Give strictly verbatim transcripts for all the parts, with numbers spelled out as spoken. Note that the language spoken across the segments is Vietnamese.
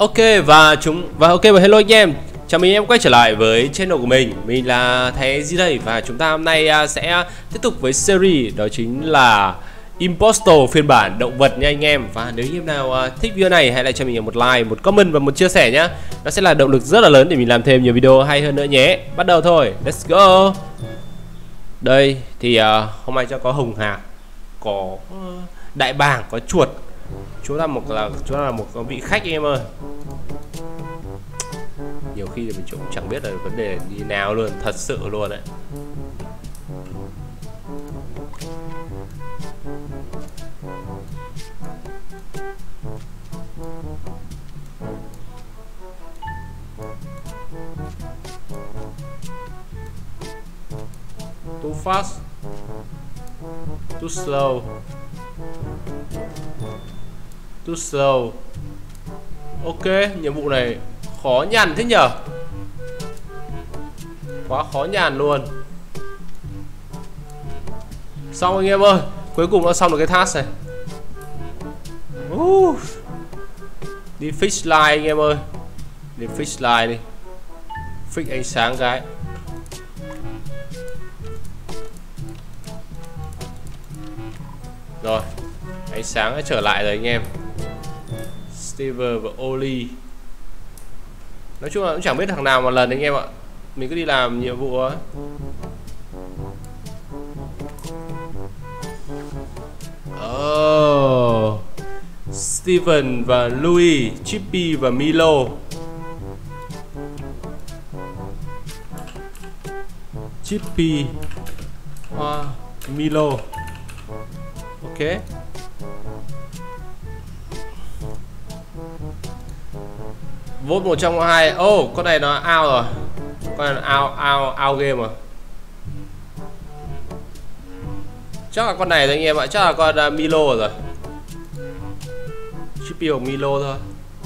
Ok và chúng và ok và hello anh em. Chào mừng em quay trở lại với channel của mình. Mình là Thái Di đây và chúng ta hôm nay sẽ tiếp tục với series đó chính là Impostor phiên bản động vật nha anh em. Và nếu như em nào thích video này hãy lại cho mình một like, một comment và một chia sẻ nhé. Nó sẽ là động lực rất là lớn để mình làm thêm nhiều video hay hơn nữa nhé. Bắt đầu thôi, let's go. Đây thì uh, hôm nay cho có hồng hạc, có đại bàng, có chuột. Chúng ta một là chúng ta là một vị khách anh em ơi. Nhiều khi thì mình cũng chẳng biết là vấn đề như nào luôn, thật sự luôn đấy. Too fast, too slow, too slow. Ok, nhiệm vụ này khó nhằn thế nhở, quá khó nhằn luôn. Xong anh em ơi, cuối cùng nó xong được cái task này. uh. Đi fix line anh em ơi, đi fix line đi, fix ánh sáng cái. Rồi, ánh sáng đã trở lại rồi anh em. Steve và Oli. Nói chung là cũng chẳng biết thằng nào một lần anh em ạ. Mình cứ đi làm nhiệm vụ ấy. Oh, Steven và Louis, Chippy và Milo. Chippy, uh, Milo. Ok. Vote một trong hai. Oh, con này nó out rồi. Con này nó out, out, out game rồi. Chắc là con này thôi anh em ạ. Chắc là con uh, Milo rồi. Chippy hoặc Milo thôi.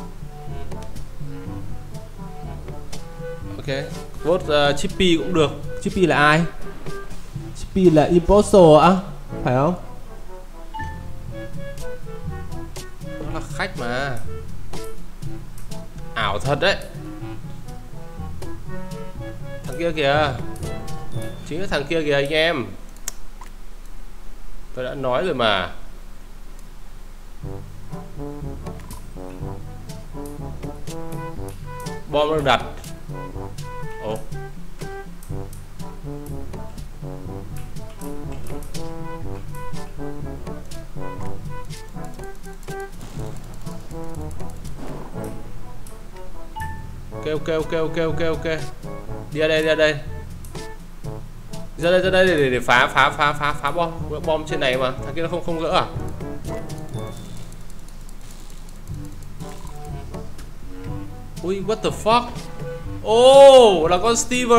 Ok. Vote uh, Chippy cũng được. Chippy là ai? Chippy là impostor á? Phải không? Nó là khách mà. Ảo thật đấy. Thằng kia kìa, chính là thằng kia kìa anh em. Tôi đã nói rồi mà. Bom được đặt. Ồ. Ok ok ok ok ok ok. Đi ra đây, đi ra đây. Ra đây, ra đây để, để phá phá phá phá phá bom. Bom trên này mà, thằng kia nó không không gỡ à? Ui, what the fuck? Oh, là con Steve.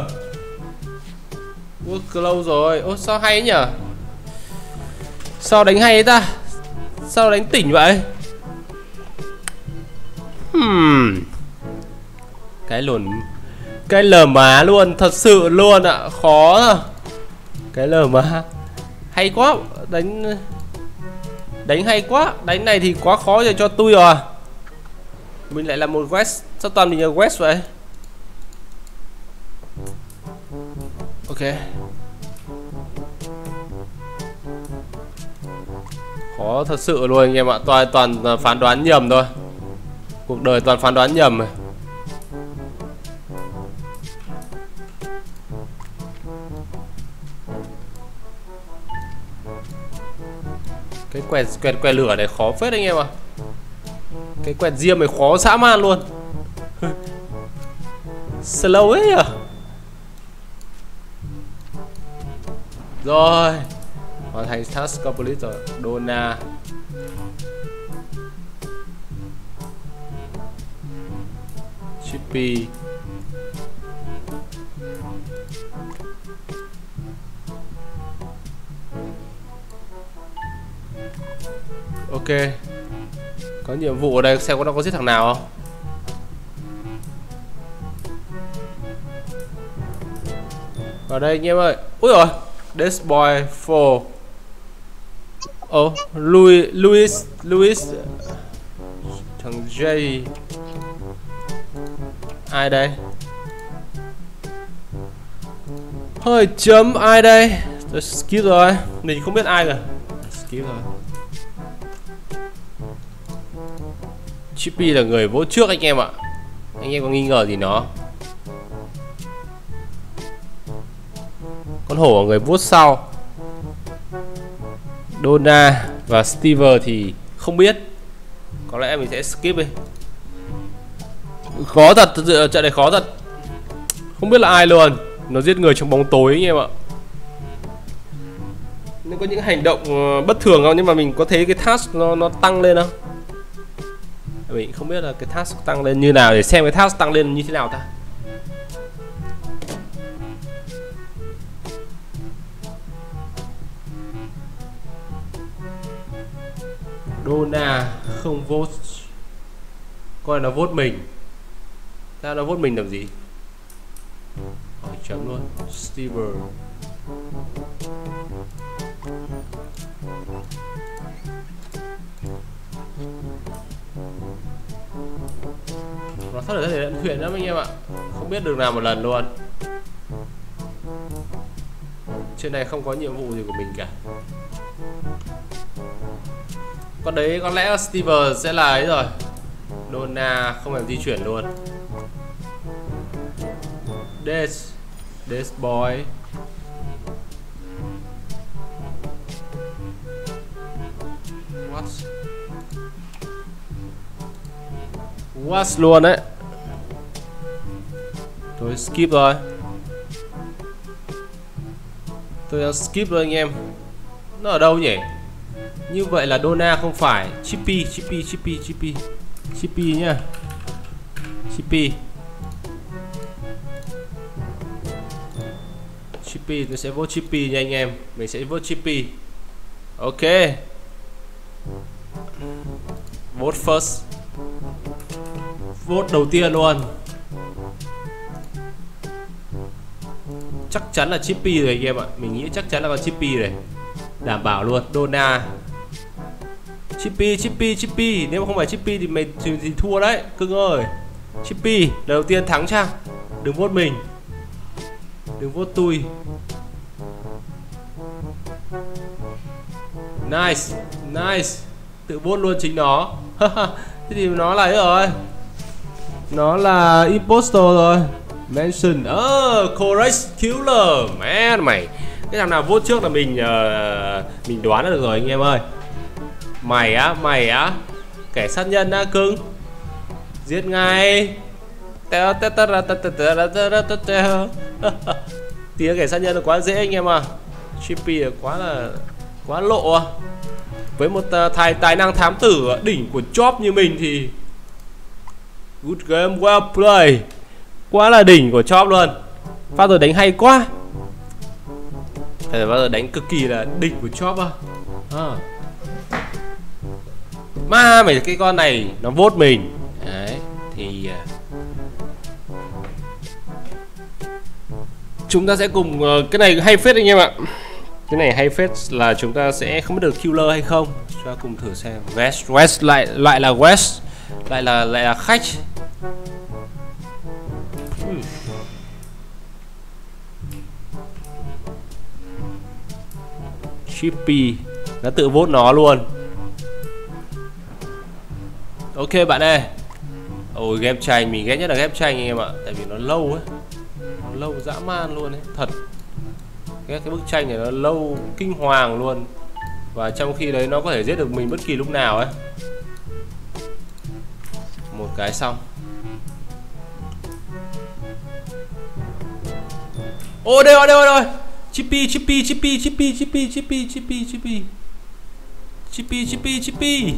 Ui, close rồi. Ô, sao hay nhỉ? Sao đánh hay ấy ta? Sao đánh tỉnh vậy? Hmm. Cái lồn, cái lờ má luôn, thật sự luôn ạ, khó à. Cái lờ má hay quá, đánh đánh hay quá, đánh này thì quá khó rồi cho tôi rồi. Mình lại là một quest, sao toàn mình là quest vậy? Ok, khó thật sự luôn anh em ạ, toàn toàn phán đoán nhầm thôi, cuộc đời toàn phán đoán nhầm này. Cái quẹt quẹt quẹt lửa này khó phết anh em ạ. Cái quẹt diêm này khó dã man luôn. Slow ấy à. Rồi, hoàn thành task complete rồi. Donna, Chippy, ok. Có nhiệm vụ ở đây xem có nó có giết thằng nào không. Ở đây anh em ơi. Úi rồi, This boy four. Ồ, oh, Louis Louis Louis Thằng J. Ai đây? Hơi chấm ai đây? Tôi skip rồi. Mình không biết ai rồi. Skip rồi. Chippy là người vote trước anh em ạ. Anh em có nghi ngờ gì nó? Con hổ là người vote sau. Donna và Steve thì không biết. Có lẽ mình sẽ skip đi. Khó thật, thật sự trận này khó thật. Không biết là ai luôn. Nó giết người trong bóng tối anh em ạ. Nên có những hành động bất thường không? Nhưng mà mình có thấy cái task nó, nó tăng lên không? Mình không biết là cái task tăng lên như nào. Để xem cái task tăng lên như thế nào ta. Donna không vote. Coi nó vote mình. Sao nó vote mình làm gì? Hỏi chấm luôn. Steve. Nó thật là thể lẫn thuyền lắm anh em ạ. Không biết đường nào một lần luôn. Trên này không có nhiệm vụ gì của mình cả. Con đấy có lẽ Steve sẽ là ấy rồi. Donna không làm di chuyển luôn. Des Des boy. What? What luôn đấy. Tôi skip rồi. Tôi đang skip rồi anh em. Nó ở đâu nhỉ? Như vậy là Donna không phải. Chippy, Chippy, Chippy, Chippy, Chippy nhá. Chippy. Chippy, tôi sẽ vote Chippy nha anh em. Mình sẽ vote Chippy. Ok. Vote first. Vote đầu tiên luôn. Chắc chắn là Chippy rồi anh em ạ. Mình nghĩ chắc chắn là con Chippy rồi. Đảm bảo luôn. Donna. Chippy, Chippy, Chippy. Nếu mà không phải Chippy thì mày thì, thì thua đấy cưng ơi. Chippy lần đầu tiên thắng cha. Đừng vote mình. Đừng vote tôi. Nice. Nice. Tự vote luôn chính nó. Thế thì nó là ấy rồi. Nó là imposter rồi. Mention. Oh, correct killer. Man mày. Cái thằng nào vote trước là mình uh, mình đoán được rồi anh em ơi. Mày á, mày á. Kẻ sát nhân á cưng. Giết ngay. Tiếng kẻ sát nhân là quá dễ anh em à. Chippy là quá là quá lộ à. Với một uh, tài tài năng thám tử đỉnh của job như mình thì good game, well play. Quá là đỉnh của job luôn. Pha rồi đánh hay quá. Phải bao giờ đánh cực kỳ là đỉnh của job à. À. Mà mày cái con này nó vote mình. Đấy thì chúng ta sẽ cùng uh, cái này hay phết anh em ạ. Cái này hay phết là chúng ta sẽ không biết được killer hay không. Chúng ta cùng thử xem. West, West lại lại là West, lại là lại là khách. Hmm. Chippy nó tự vote nó luôn. Ok bạn ơi. Ôi game tranh mình ghét nhất là game tranh anh em ạ. Tại vì nó lâu ấy. Nó lâu dã man luôn ấy. Thật. Ghét cái bức tranh này nó lâu kinh hoàng luôn. Và trong khi đấy nó có thể giết được mình bất kỳ lúc nào ấy. Một cái xong. Ô đây rồi đây rồi đây rồi. Chippy Chippy Chippy Chippy Chippy Chippy Chippy Chippy Chippy Chippy Chippy.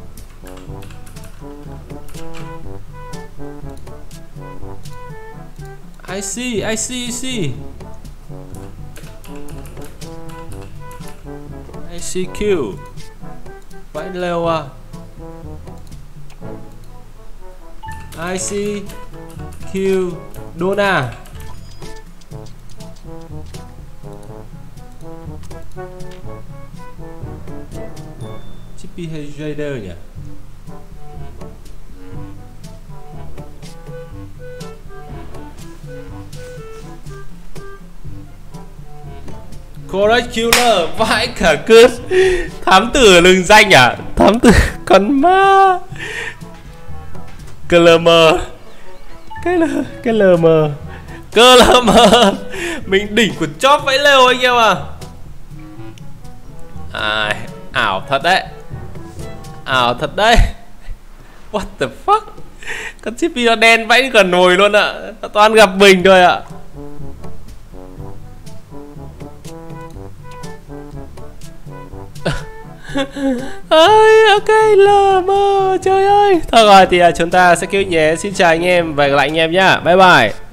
I see, I see, I see. I see Q. Vãi leo à. I see Q. Donna. Chippy hay Jader nhỉ? Correct Killer, vãi cả cơn. Thám tử lừng danh à? Thám tử con ma. Cơ lơ mơ. Cái lơ, cái lơ mơ. Cơ lơ mơ. Mình đỉnh của chóp vẫy lều anh em à. À, ảo thật đấy. Ảo thật đấy. What the fuck. Con xê pê nó đen vãi cả nồi luôn ạ. Nó toàn gặp mình thôi ạ. Ơi, ok, lờ mơ, trời ơi. Thôi rồi thì chúng ta sẽ kêu nhé. Xin chào anh em và gặp lại anh em nhá. Bye bye.